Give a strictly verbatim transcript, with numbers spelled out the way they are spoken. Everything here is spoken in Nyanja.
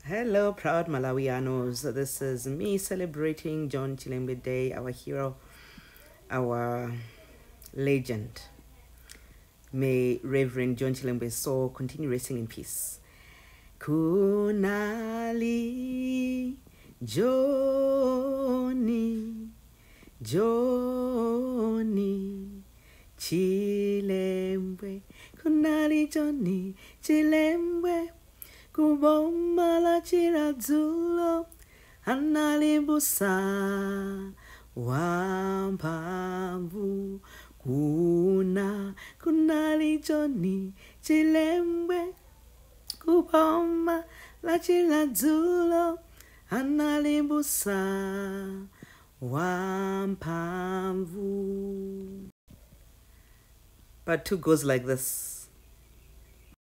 Hello, proud Malawianos. This is me celebrating John Chilembwe Day, our hero, our legend. May Reverend John Chilembwe's soul continue resting in peace. Kunali Johnny, Johnny Chilembwe, Kunali Johnny Chilembwe. Kuboma la chiradzulo analimbusa wampamvu kuna kunali Johnny Chilembwe. Kuboma la chiradzulo analimbusa wampamvu. Part two goes like this.